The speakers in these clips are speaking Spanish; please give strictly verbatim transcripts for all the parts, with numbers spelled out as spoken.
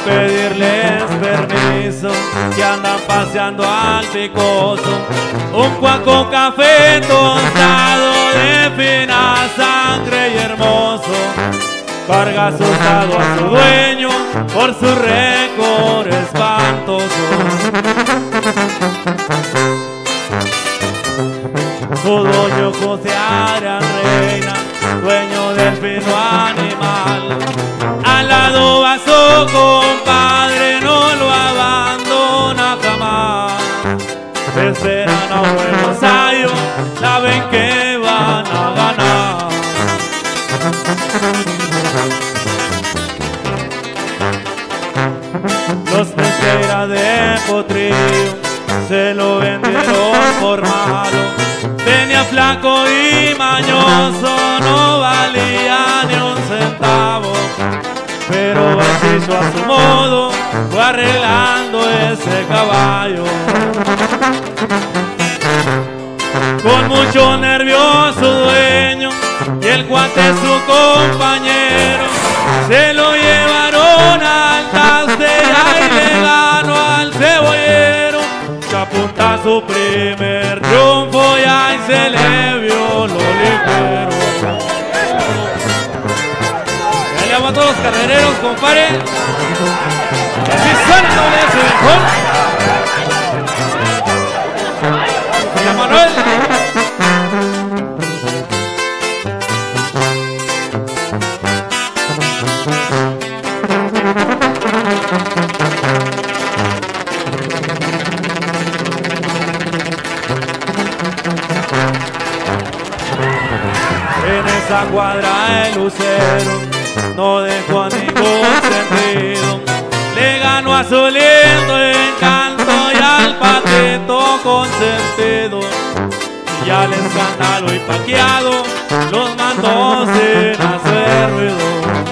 pedirles permiso, que andan paseando al picoso. Un cuaco café tostado de fina sangre y hermoso, carga asustado a su dueño por su récord espantoso. Su dueño José Adrián Reina, dueño del fino animal, al lado va su compadre, no lo abandona jamás. Esperan a un nuevo ensayo, saben que van a ganar. Los pesqueras de Potrillo se lo vendieron por malo. Venía flaco y mañoso, no valía ni un centavo, pero Basillo a su modo fue arreglando ese caballo. Con mucho nervioso dueño y el cuate su compañero, se lo llevaron al taste y ahí le ganó al cebollero. Se apunta a su primer triunfo y ahí se le vio lo ligero. Ya le amo a todos los carrereros, compadre. Así suena el doble ese mejor. Y a Manuel. En esa cuadra el lucero no dejó a ningún sentido, le ganó a su lindo encanto y al patito consentido, y al escándalo y paqueado los mandó sin hacer ruido.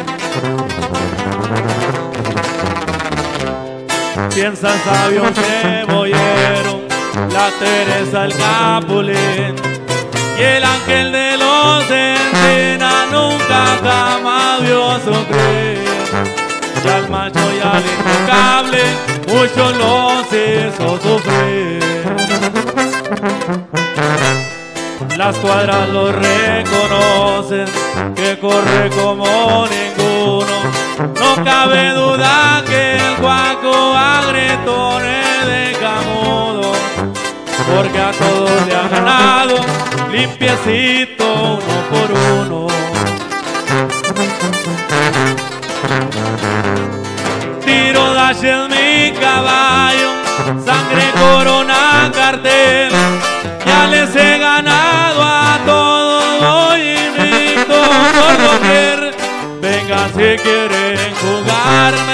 Piensa sabio un cebollero, la Teresa el Capulín, y el ángel de los encinas nunca jamás vio sufrir. Y al macho y al intocable muchos los hizo sufrir. Las cuadras lo reconocen, que corre como ninguno. No cabe duda que el guaco agretones de camudo, porque a todos le ha ganado limpiecito uno por uno. Tiro dash es mi caballo, sangre corona cartel, ya les he ganado a todos, voy invicto por doquier. Vengan si quieren jugarme